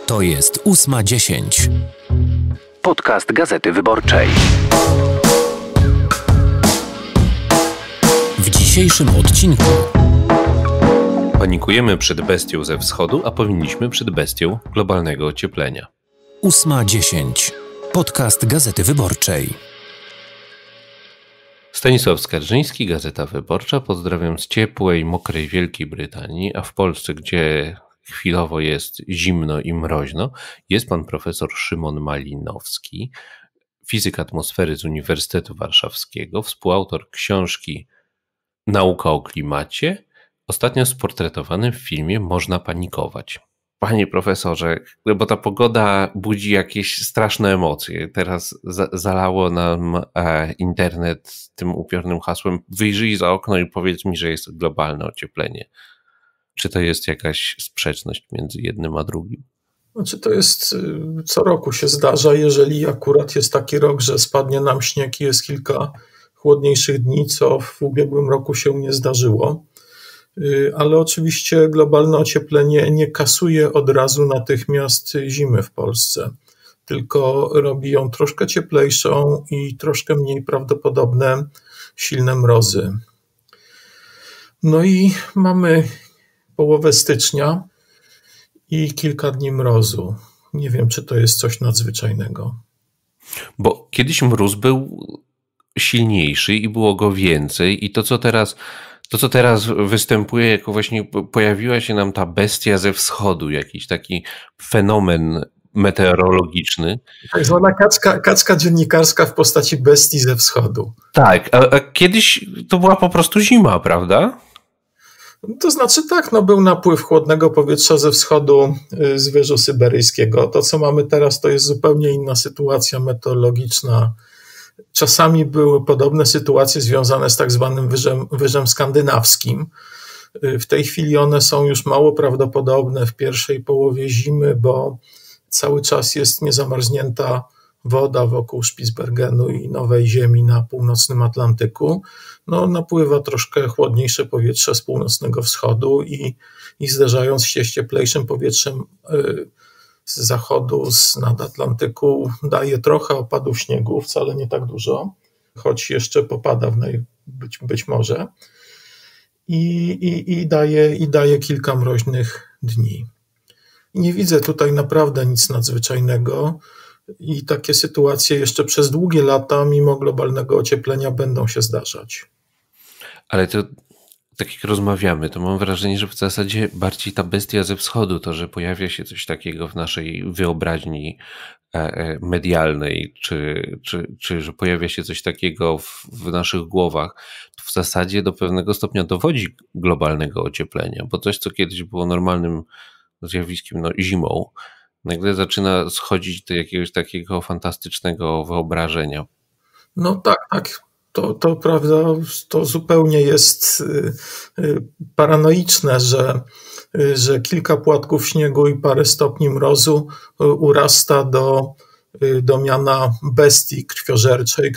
To jest 8:10. Podcast Gazety Wyborczej. W dzisiejszym odcinku panikujemy przed bestią ze wschodu, a powinniśmy przed bestią globalnego ocieplenia. 8:10. Podcast Gazety Wyborczej. Stanisław Skarżyński, Gazeta Wyborcza. Pozdrawiam z ciepłej, mokrej Wielkiej Brytanii, a w Polsce, gdzie chwilowo jest zimno i mroźno, jest pan profesor Szymon Malinowski, fizyk atmosfery z Uniwersytetu Warszawskiego, współautor książki Nauka o klimacie, ostatnio sportretowany w filmie Można panikować. Panie profesorze, bo ta pogoda budzi jakieś straszne emocje. Teraz zalało nam internet tym upiornym hasłem: wyjrzyj za okno i powiedz mi, że jest globalne ocieplenie. Czy to jest jakaś sprzeczność między jednym a drugim? Znaczy to jest, co roku się zdarza, jeżeli akurat jest taki rok, że spadnie nam śnieg i jest kilka chłodniejszych dni, co w ubiegłym roku się nie zdarzyło. Ale oczywiście globalne ocieplenie nie kasuje od razu natychmiast zimy w Polsce, tylko robi ją troszkę cieplejszą i troszkę mniej prawdopodobne silne mrozy. No i mamy połowę stycznia i kilka dni mrozu. Nie wiem, czy to jest coś nadzwyczajnego. Bo kiedyś mróz był silniejszy i było go więcej i to, co teraz występuje, jako właśnie pojawiła się nam ta bestia ze wschodu, jakiś taki fenomen meteorologiczny. Tak zwana kaczka dziennikarska w postaci bestii ze wschodu. Tak, a kiedyś to była po prostu zima, prawda? To znaczy tak, był napływ chłodnego powietrza ze wschodu z wyżu syberyjskiego. To, co mamy teraz, to jest zupełnie inna sytuacja meteorologiczna. Czasami były podobne sytuacje związane z tak zwanym wyżem skandynawskim. W tej chwili one są już mało prawdopodobne w pierwszej połowie zimy, bo cały czas jest niezamarznięta woda wokół Spitsbergenu i Nowej Ziemi na północnym Atlantyku. Napływa troszkę chłodniejsze powietrze z północnego wschodu i zderzając się z cieplejszym powietrzem z zachodu, nad Atlantyku, daje trochę opadów śniegu, wcale nie tak dużo, choć jeszcze popada być może i daje kilka mroźnych dni. Nie widzę tutaj naprawdę nic nadzwyczajnego i takie sytuacje jeszcze przez długie lata, mimo globalnego ocieplenia, będą się zdarzać. Ale to tak jak rozmawiamy, to mam wrażenie, że w zasadzie bardziej ta bestia ze wschodu, to, że pojawia się coś takiego w naszej wyobraźni medialnej, czy że pojawia się coś takiego w naszych głowach, to w zasadzie do pewnego stopnia dowodzi globalnego ocieplenia, bo coś, co kiedyś było normalnym zjawiskiem, zimą, nagle zaczyna schodzić do jakiegoś takiego fantastycznego wyobrażenia. Tak. To prawda, to zupełnie jest paranoiczne, że kilka płatków śniegu i parę stopni mrozu urasta do miana bestii krwiożerczej,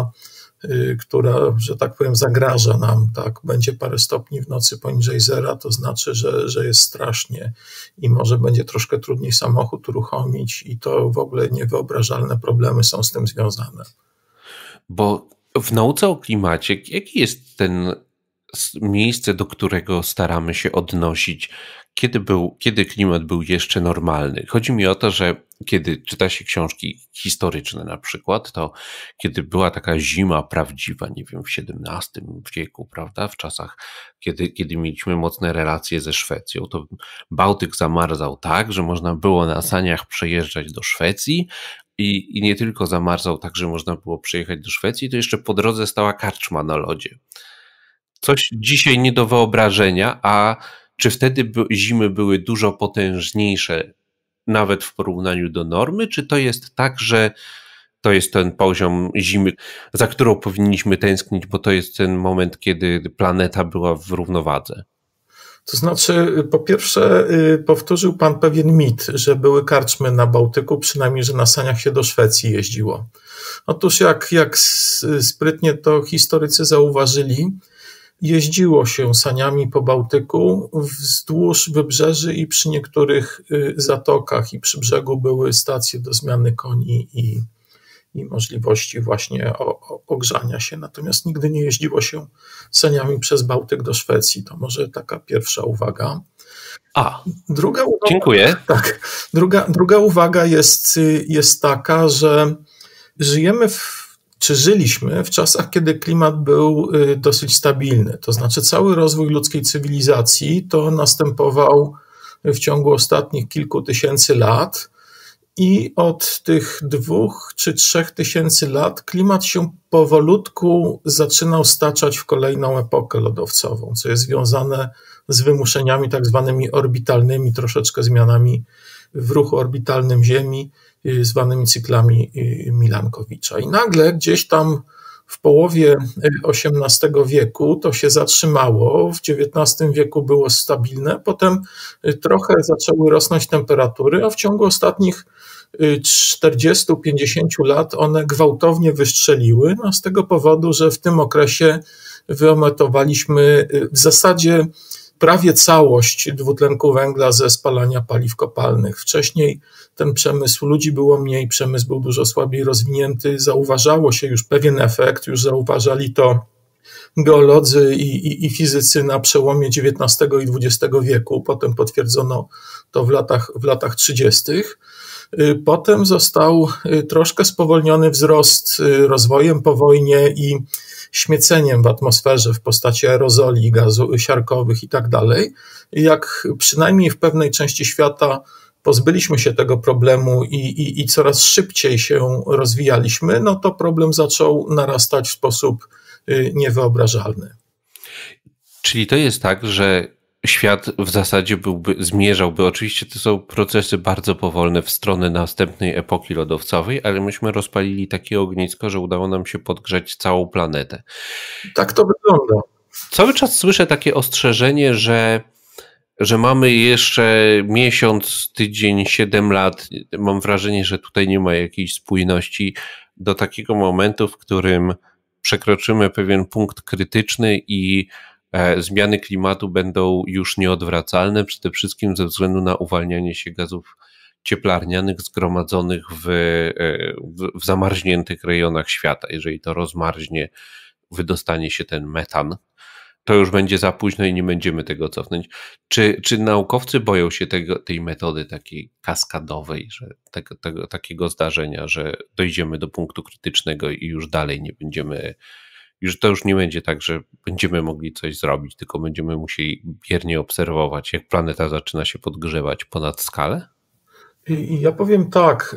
która, że tak powiem, zagraża nam. Tak? Będzie parę stopni w nocy poniżej zera, to znaczy, że jest strasznie i może będzie troszkę trudniej samochód uruchomić i to w ogóle niewyobrażalne problemy są z tym związane. Bo w nauce o klimacie, jakie jest miejsce, do którego staramy się odnosić, kiedy klimat był jeszcze normalny? Chodzi mi o to, że kiedy czyta się książki historyczne na przykład, to kiedy była taka zima prawdziwa, nie wiem, w XVII wieku, prawda, w czasach, kiedy mieliśmy mocne relacje ze Szwecją, to Bałtyk zamarzał tak, że można było na saniach przejeżdżać do Szwecji, i nie tylko zamarzał tak, że można było przyjechać do Szwecji, to jeszcze po drodze stała karczma na lodzie. Coś dzisiaj nie do wyobrażenia, a czy wtedy zimy były dużo potężniejsze nawet w porównaniu do normy, czy to jest tak, że to jest ten poziom zimy, za którą powinniśmy tęsknić, bo to jest ten moment, kiedy planeta była w równowadze? To znaczy, po pierwsze, powtórzył pan pewien mit, że były karczmy na Bałtyku, przynajmniej, że na saniach się do Szwecji jeździło. Otóż jak sprytnie to historycy zauważyli, jeździło się saniami po Bałtyku wzdłuż wybrzeży i przy niektórych zatokach i przy brzegu były stacje do zmiany koni i możliwości właśnie ogrzania się. Natomiast nigdy nie jeździło się saniami przez Bałtyk do Szwecji. To może taka pierwsza uwaga. Druga uwaga, dziękuję. Tak, druga uwaga jest taka, że żyliśmy w czasach, kiedy klimat był dosyć stabilny. To znaczy cały rozwój ludzkiej cywilizacji to następował w ciągu ostatnich kilku tysięcy lat i od tych 2 czy 3 tysięcy lat klimat się powolutku zaczynał staczać w kolejną epokę lodowcową, co jest związane z wymuszeniami tak zwanymi orbitalnymi, troszeczkę zmianami w ruchu orbitalnym Ziemi, zwanymi cyklami Milankowicza. I nagle gdzieś tam w połowie XVIII wieku to się zatrzymało, w XIX wieku było stabilne, potem trochę zaczęły rosnąć temperatury, a w ciągu ostatnich 40-50 lat one gwałtownie wystrzeliły, no z tego powodu, że w tym okresie wyemitowaliśmy w zasadzie prawie całość dwutlenku węgla ze spalania paliw kopalnych. Wcześniej ten przemysł, ludzi było mniej, przemysł był dużo słabiej rozwinięty, zauważało się już pewien efekt, już zauważali to geolodzy i fizycy na przełomie XIX i XX wieku, potem potwierdzono to w latach 30. Potem został troszkę spowolniony wzrost rozwojem po wojnie i śmieceniem w atmosferze w postaci aerozoli, gazu siarkowych i tak dalej. Jak przynajmniej w pewnej części świata pozbyliśmy się tego problemu i coraz szybciej się rozwijaliśmy, no to problem zaczął narastać w sposób niewyobrażalny. Czyli to jest tak, że świat w zasadzie zmierzałby, oczywiście to są procesy bardzo powolne w stronę następnej epoki lodowcowej, ale myśmy rozpalili takie ognisko, że udało nam się podgrzać całą planetę. Tak to wygląda. Cały czas słyszę takie ostrzeżenie, że mamy jeszcze miesiąc, tydzień, 7 lat. Mam wrażenie, że tutaj nie ma jakiejś spójności do takiego momentu, w którym przekroczymy pewien punkt krytyczny i zmiany klimatu będą już nieodwracalne, przede wszystkim ze względu na uwalnianie się gazów cieplarnianych zgromadzonych w zamarzniętych rejonach świata. Jeżeli to rozmarznie, wydostanie się ten metan, to już będzie za późno i nie będziemy tego cofnąć. Czy naukowcy boją się tej metody takiej kaskadowej, że takiego zdarzenia, że dojdziemy do punktu krytycznego i już dalej nie będziemy, to już nie będzie tak, że będziemy mogli coś zrobić, tylko będziemy musieli biernie obserwować, jak planeta zaczyna się podgrzewać ponad skalę? Ja powiem tak,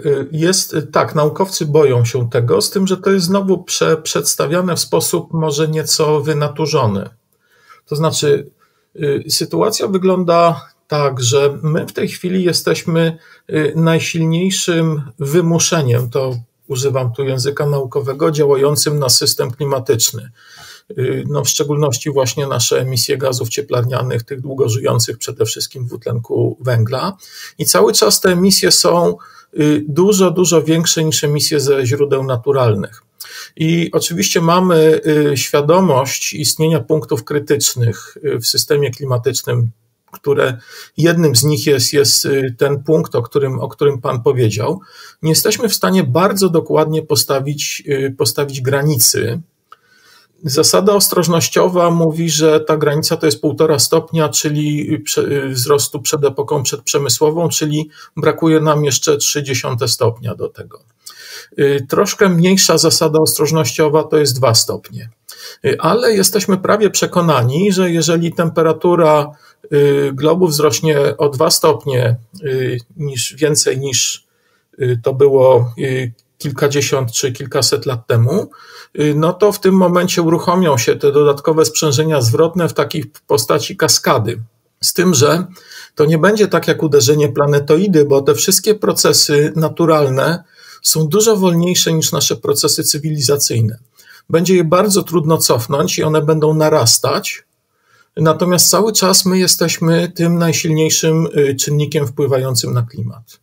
naukowcy boją się tego, z tym, że to jest znowu przedstawiane w sposób może nieco wynaturzony. To znaczy, sytuacja wygląda tak, że my w tej chwili jesteśmy najsilniejszym wymuszeniem, to używam tu języka naukowego, działającym na system klimatyczny. No, w szczególności właśnie nasze emisje gazów cieplarnianych, tych długożyjących przede wszystkim dwutlenku węgla. I cały czas te emisje są dużo, dużo większe niż emisje ze źródeł naturalnych. I oczywiście mamy świadomość istnienia punktów krytycznych w systemie klimatycznym, które jednym z nich jest ten punkt, o którym Pan powiedział. Nie jesteśmy w stanie bardzo dokładnie postawić granicy. Zasada ostrożnościowa mówi, że ta granica to jest 1,5 stopnia, czyli wzrostu przed epoką przedprzemysłową, czyli brakuje nam jeszcze 0,3 stopnia do tego. Troszkę mniejsza zasada ostrożnościowa to jest 2 stopnie. Ale jesteśmy prawie przekonani, że jeżeli temperatura globu wzrośnie o 2 stopnie więcej niż to było kilkadziesiąt czy kilkaset lat temu, no to w tym momencie uruchomią się te dodatkowe sprzężenia zwrotne w takiej postaci kaskady. Z tym, że to nie będzie tak jak uderzenie planetoidy, bo te wszystkie procesy naturalne są dużo wolniejsze niż nasze procesy cywilizacyjne. Będzie je bardzo trudno cofnąć i one będą narastać, natomiast cały czas my jesteśmy tym najsilniejszym czynnikiem wpływającym na klimat.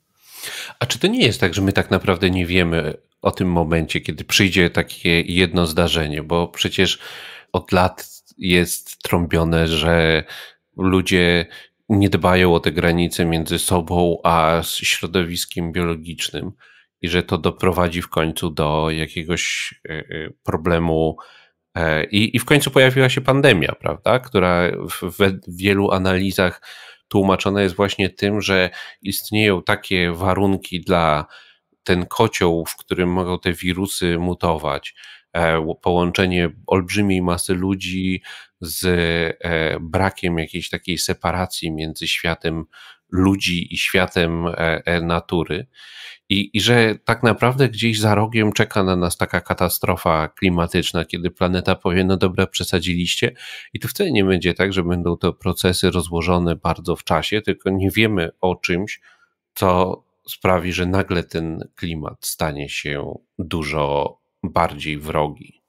A czy to nie jest tak, że my tak naprawdę nie wiemy o tym momencie, kiedy przyjdzie takie jedno zdarzenie, bo przecież od lat jest trąbione, że ludzie nie dbają o te granice między sobą a środowiskiem biologicznym i że to doprowadzi w końcu do jakiegoś problemu. I w końcu pojawiła się pandemia, prawda, która w wielu analizach tłumaczona jest właśnie tym, że istnieją takie warunki dla ten kocioł, w którym mogą te wirusy mutować, połączenie olbrzymiej masy ludzi z brakiem jakiejś takiej separacji między światem ludzi i światem natury. I że tak naprawdę gdzieś za rogiem czeka na nas taka katastrofa klimatyczna, kiedy planeta powie, no dobra, przesadziliście. I to wcale nie będzie tak, że będą to procesy rozłożone bardzo w czasie, tylko nie wiemy o czymś, co sprawi, że nagle ten klimat stanie się dużo bardziej wrogi.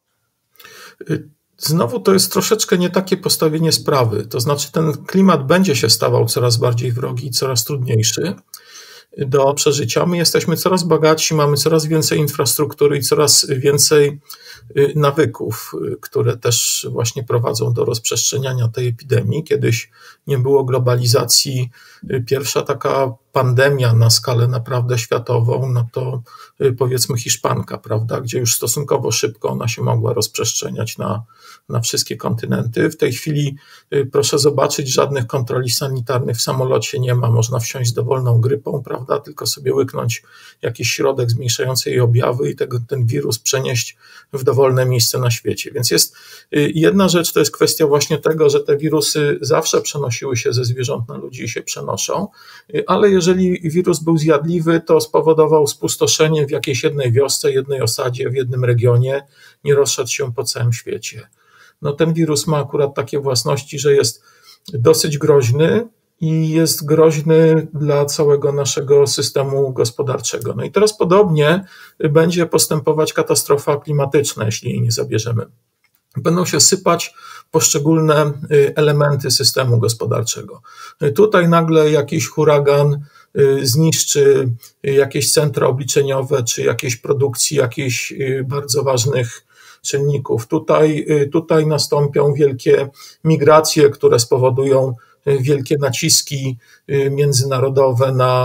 Znowu to jest troszeczkę nie takie postawienie sprawy. To znaczy ten klimat będzie się stawał coraz bardziej wrogi i coraz trudniejszy do przeżycia. My jesteśmy coraz bogatsi, mamy coraz więcej infrastruktury i coraz więcej nawyków, które też właśnie prowadzą do rozprzestrzeniania tej epidemii. Kiedyś nie było globalizacji. Pierwsza taka pandemia na skalę naprawdę światową, no to powiedzmy hiszpanka, prawda, gdzie już stosunkowo szybko ona się mogła rozprzestrzeniać na wszystkie kontynenty. W tej chwili proszę zobaczyć, żadnych kontroli sanitarnych w samolocie nie ma, można wsiąść z dowolną grypą, prawda, tylko sobie łyknąć jakiś środek zmniejszający jej objawy i ten wirus przenieść w dowolne miejsce na świecie. Więc jest jedna rzecz, to jest kwestia właśnie tego, że te wirusy zawsze przenosiły się ze zwierząt na ludzi i się przenoszą, ale jeżeli wirus był zjadliwy, to spowodował spustoszenie w jakiejś jednej wiosce, jednej osadzie, w jednym regionie, nie rozszedł się po całym świecie. No ten wirus ma akurat takie własności, że jest dosyć groźny i jest groźny dla całego naszego systemu gospodarczego. No i teraz podobnie będzie postępować katastrofa klimatyczna, jeśli jej nie zabierzemy. Będą się sypać poszczególne elementy systemu gospodarczego. Tutaj nagle jakiś huragan zniszczy jakieś centra obliczeniowe, czy jakieś produkcji, jakichś bardzo ważnych czynników. Tutaj nastąpią wielkie migracje, które spowodują wielkie naciski międzynarodowe na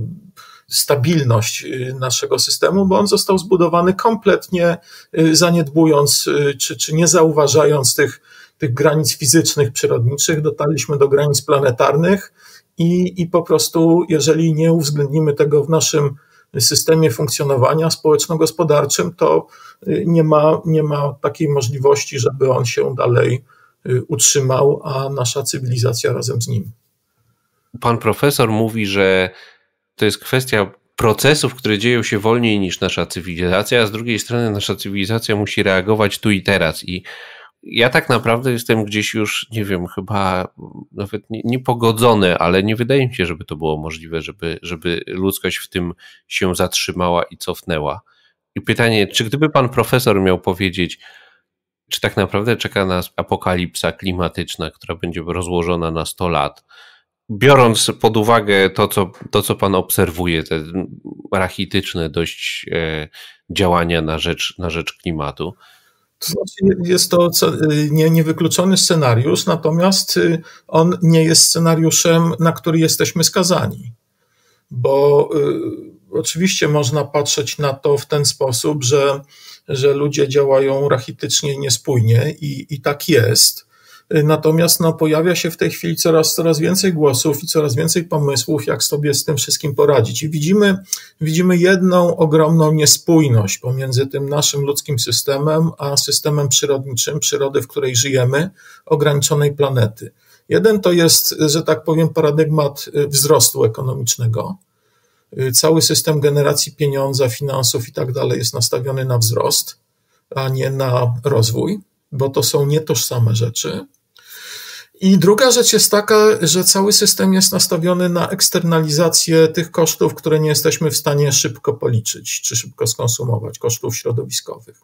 stabilność naszego systemu, bo on został zbudowany kompletnie zaniedbując czy nie zauważając tych granic fizycznych, przyrodniczych. Dotarliśmy do granic planetarnych i po prostu, jeżeli nie uwzględnimy tego w naszym systemie funkcjonowania społeczno-gospodarczym, to nie ma takiej możliwości, żeby on się dalej utrzymał, a nasza cywilizacja razem z nim. Pan profesor mówi, że to jest kwestia procesów, które dzieją się wolniej niż nasza cywilizacja, a z drugiej strony nasza cywilizacja musi reagować tu i teraz. I ja tak naprawdę jestem gdzieś już, nie wiem, chyba nawet niepogodzony, ale nie wydaje mi się, żeby to było możliwe, żeby ludzkość w tym się zatrzymała i cofnęła. I pytanie, czy gdyby pan profesor miał powiedzieć, czy tak naprawdę czeka nas apokalipsa klimatyczna, która będzie rozłożona na 100 lat, biorąc pod uwagę to, co pan obserwuje, te rachityczne dość działania na rzecz klimatu? To znaczy jest to niewykluczony scenariusz, natomiast on nie jest scenariuszem, na który jesteśmy skazani. Bo oczywiście można patrzeć na to w ten sposób, że ludzie działają rachitycznie i niespójnie i tak jest. Natomiast pojawia się w tej chwili coraz więcej głosów i coraz więcej pomysłów, jak sobie z tym wszystkim poradzić. I widzimy jedną ogromną niespójność pomiędzy tym naszym ludzkim systemem, a systemem przyrodniczym, przyrody, w której żyjemy, ograniczonej planety. Jeden to jest, że tak powiem, paradygmat wzrostu ekonomicznego. Cały system generacji pieniądza, finansów i tak dalej jest nastawiony na wzrost, a nie na rozwój, bo to są nietożsame rzeczy. I druga rzecz jest taka, że cały system jest nastawiony na eksternalizację tych kosztów, które nie jesteśmy w stanie szybko policzyć, czy szybko skonsumować, kosztów środowiskowych.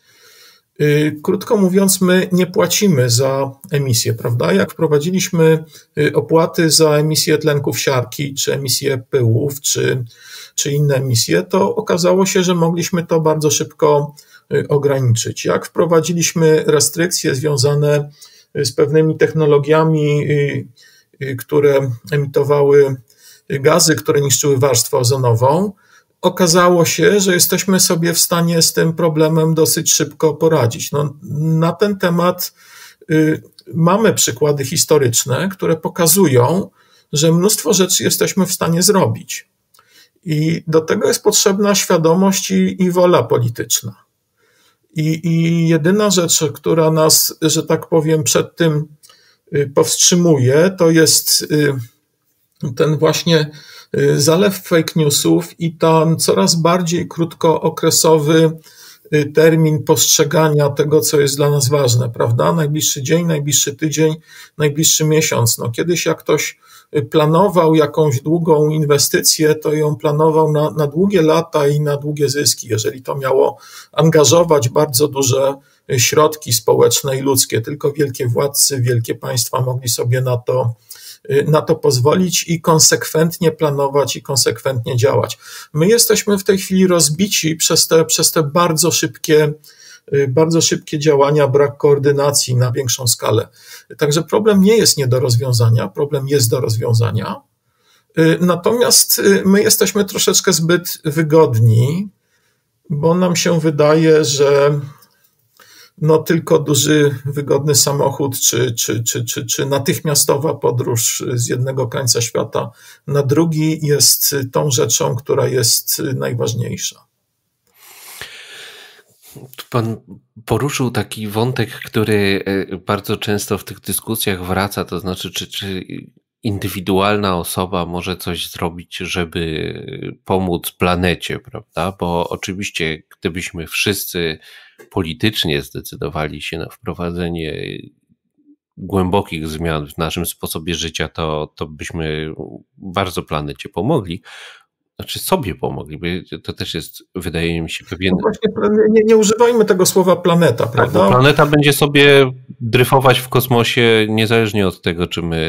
Krótko mówiąc, my nie płacimy za emisję, prawda? Jak wprowadziliśmy opłaty za emisję tlenków siarki, czy emisję pyłów, czy inne emisje, to okazało się, że mogliśmy to bardzo szybko ograniczyć. Jak wprowadziliśmy restrykcje związane z pewnymi technologiami, które emitowały gazy, które niszczyły warstwę ozonową, okazało się, że jesteśmy sobie w stanie z tym problemem dosyć szybko poradzić. No, na ten temat mamy przykłady historyczne, które pokazują, że mnóstwo rzeczy jesteśmy w stanie zrobić. I do tego jest potrzebna świadomość i wola polityczna. I jedyna rzecz, która nas, że tak powiem, przed tym powstrzymuje, to jest ten właśnie zalew fake newsów i ten coraz bardziej krótkookresowy termin postrzegania tego, co jest dla nas ważne, prawda? Najbliższy dzień, najbliższy tydzień, najbliższy miesiąc. No, kiedyś jak ktoś planował jakąś długą inwestycję, to ją planował na długie lata i na długie zyski. Jeżeli to miało angażować bardzo duże środki społeczne i ludzkie, tylko wielkie władcy, wielkie państwa mogli sobie na to pozwolić i konsekwentnie planować i konsekwentnie działać. My jesteśmy w tej chwili rozbici przez te bardzo szybkie działania, brak koordynacji na większą skalę. Także problem nie jest nie do rozwiązania, problem jest do rozwiązania. Natomiast my jesteśmy troszeczkę zbyt wygodni, bo nam się wydaje, że no tylko duży, wygodny samochód, czy natychmiastowa podróż z jednego końca świata na drugi jest tą rzeczą, która jest najważniejsza. Pan poruszył taki wątek, który bardzo często w tych dyskusjach wraca, to znaczy, czy indywidualna osoba może coś zrobić, żeby pomóc planecie, prawda? Bo oczywiście, gdybyśmy wszyscy politycznie zdecydowali się na wprowadzenie głębokich zmian w naszym sposobie życia, to byśmy bardzo planecie pomogli. Znaczy sobie pomogli, bo to też jest, wydaje mi się, pewien... No właśnie, nie używajmy tego słowa planeta, prawda? Tak, bo planeta będzie sobie dryfować w kosmosie niezależnie od tego,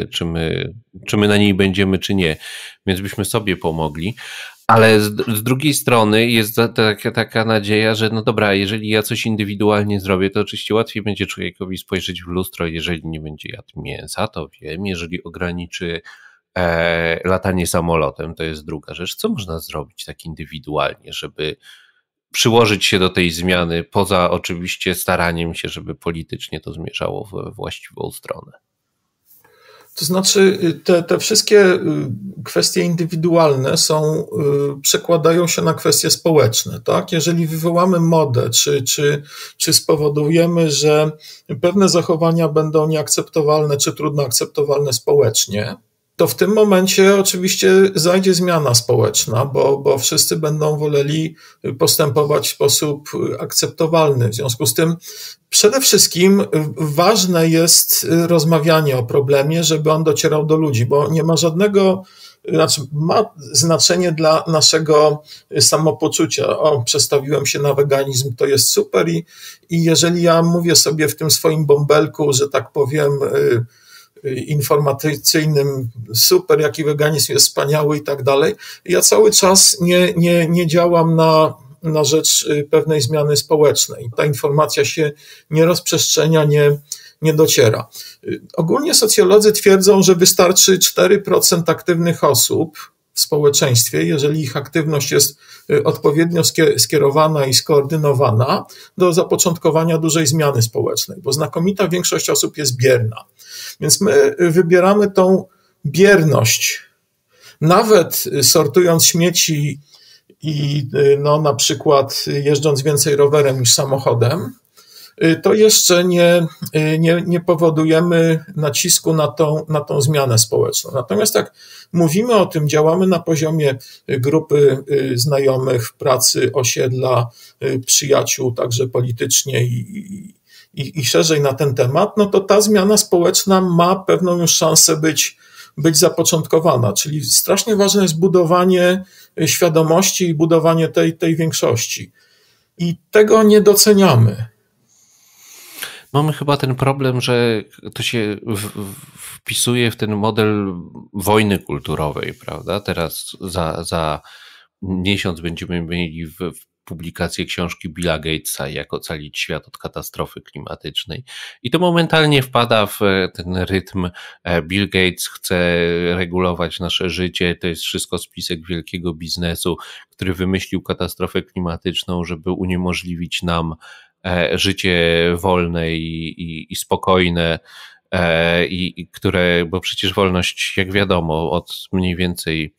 czy my na niej będziemy, czy nie. Więc byśmy sobie pomogli. Ale z drugiej strony jest taka nadzieja, że no dobra, jeżeli ja coś indywidualnie zrobię, to oczywiście łatwiej będzie człowiekowi spojrzeć w lustro, jeżeli nie będzie jadł mięsa, to wiem, jeżeli ograniczy latanie samolotem, to jest druga rzecz. Co można zrobić tak indywidualnie, żeby przyłożyć się do tej zmiany, poza oczywiście staraniem się, żeby politycznie to zmierzało w właściwą stronę? To znaczy te wszystkie kwestie indywidualne przekładają się na kwestie społeczne, tak? Jeżeli wywołamy modę, czy spowodujemy, że pewne zachowania będą nieakceptowalne, czy trudno akceptowalne społecznie, to w tym momencie oczywiście zajdzie zmiana społeczna, bo wszyscy będą woleli postępować w sposób akceptowalny. W związku z tym przede wszystkim ważne jest rozmawianie o problemie, żeby on docierał do ludzi, bo nie ma ma znaczenie dla naszego samopoczucia. Przestawiłem się na weganizm, to jest super i jeżeli ja mówię sobie w tym swoim bąbelku, że tak powiem, informacyjnym, super, jaki weganizm jest wspaniały i tak dalej. Ja cały czas nie działam na rzecz pewnej zmiany społecznej. Ta informacja się nie rozprzestrzenia, nie dociera. Ogólnie socjolodzy twierdzą, że wystarczy 4% aktywnych osób w społeczeństwie, jeżeli ich aktywność jest odpowiednio skierowana i skoordynowana do zapoczątkowania dużej zmiany społecznej, bo znakomita większość osób jest bierna. Więc my wybieramy tą bierność. Nawet sortując śmieci i na przykład jeżdżąc więcej rowerem niż samochodem, to jeszcze nie powodujemy nacisku na tą zmianę społeczną. Natomiast jak mówimy o tym, działamy na poziomie grupy znajomych, w pracy, osiedla, przyjaciół, także politycznie i szerzej na ten temat, no to ta zmiana społeczna ma pewną już szansę być zapoczątkowana. Czyli strasznie ważne jest budowanie świadomości i budowanie tej większości. I tego nie doceniamy. Mamy chyba ten problem, że to się wpisuje w ten model wojny kulturowej, prawda? Teraz za miesiąc będziemy mieli w publikację książki Billa Gatesa Jak ocalić świat od katastrofy klimatycznej. I to momentalnie wpada w ten rytm. Bill Gates chce regulować nasze życie, to jest wszystko spisek wielkiego biznesu, który wymyślił katastrofę klimatyczną, żeby uniemożliwić nam życie wolne i spokojne, bo przecież wolność, jak wiadomo, od mniej więcej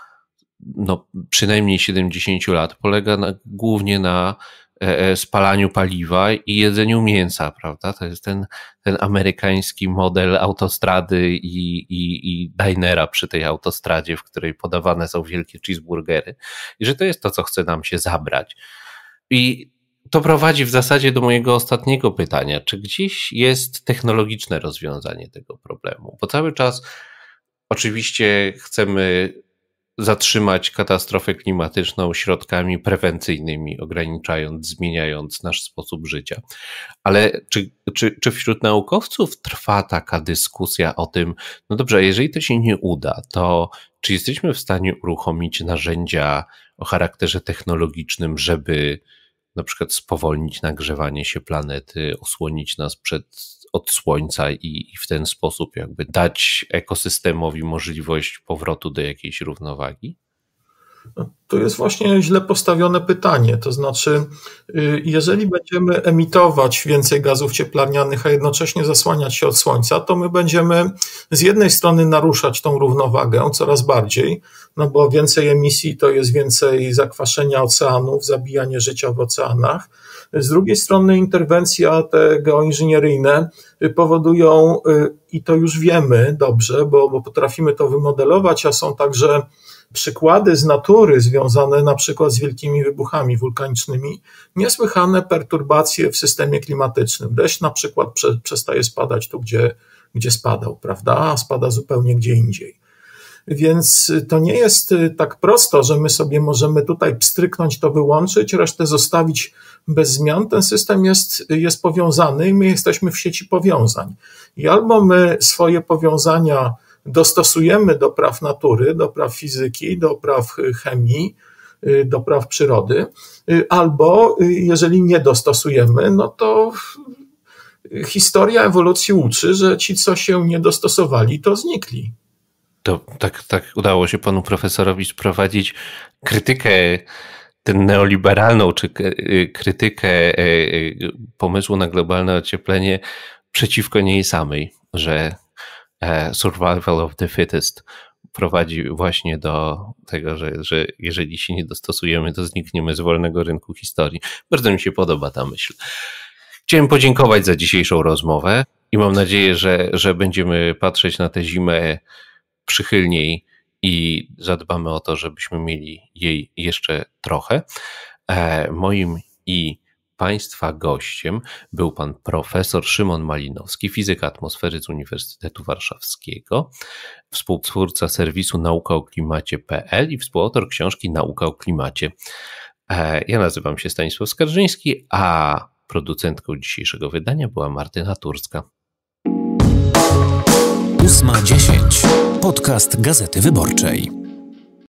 przynajmniej 70 lat polega głównie na spalaniu paliwa i jedzeniu mięsa, prawda? To jest ten amerykański model autostrady i dinera przy tej autostradzie, w której podawane są wielkie cheeseburgery i że to jest to, co chce nam się zabrać. I to prowadzi w zasadzie do mojego ostatniego pytania. Czy gdzieś jest technologiczne rozwiązanie tego problemu? Bo cały czas oczywiście chcemy zatrzymać katastrofę klimatyczną środkami prewencyjnymi, ograniczając, zmieniając nasz sposób życia. Ale czy wśród naukowców trwa taka dyskusja o tym, no dobrze, jeżeli to się nie uda, to czy jesteśmy w stanie uruchomić narzędzia o charakterze technologicznym, żeby na przykład spowolnić nagrzewanie się planety, osłonić nas od słońca i w ten sposób jakby dać ekosystemowi możliwość powrotu do jakiejś równowagi? To jest właśnie źle postawione pytanie. To znaczy, jeżeli będziemy emitować więcej gazów cieplarnianych, a jednocześnie zasłaniać się od słońca, to my będziemy z jednej strony naruszać tą równowagę coraz bardziej, no bo więcej emisji to jest więcej zakwaszenia oceanów, zabijanie życia w oceanach. Z drugiej strony interwencje te geoinżynieryjne powodują, i to już wiemy dobrze, bo potrafimy to wymodelować, a są także przykłady z natury związane na przykład z wielkimi wybuchami wulkanicznymi, niesłychane perturbacje w systemie klimatycznym. Deszcz na przykład przestaje spadać tu, gdzie spadał, prawda? A spada zupełnie gdzie indziej. Więc to nie jest tak prosto, że my sobie możemy tutaj pstryknąć, to wyłączyć, resztę zostawić bez zmian. Ten system jest powiązany i my jesteśmy w sieci powiązań. I albo my swoje powiązania dostosujemy do praw natury, do praw fizyki, do praw chemii, do praw przyrody, albo jeżeli nie dostosujemy, no to historia ewolucji uczy, że ci, co się nie dostosowali, to znikli. To tak udało się panu profesorowi sprowadzić krytykę tę neoliberalną, czy krytykę pomysłu na globalne ocieplenie przeciwko niej samej, że survival of the fittest prowadzi właśnie do tego, że jeżeli się nie dostosujemy, to znikniemy z wolnego rynku historii. Bardzo mi się podoba ta myśl. Chciałem podziękować za dzisiejszą rozmowę i mam nadzieję, że będziemy patrzeć na tę zimę przychylniej i zadbamy o to, żebyśmy mieli jej jeszcze trochę. Moim i Państwa gościem był pan profesor Szymon Malinowski, fizyk atmosfery z Uniwersytetu Warszawskiego, współtwórca serwisu naukaoklimacie.pl i współautor książki Nauka o klimacie. Ja nazywam się Stanisław Skarżyński, a producentką dzisiejszego wydania była Martyna Turska. 8:10. Podcast Gazety Wyborczej.